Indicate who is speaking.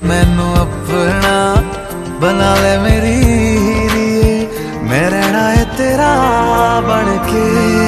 Speaker 1: मैनू अपना बना ले मेरी हीरिए, मैं रहना है तेरा बन के।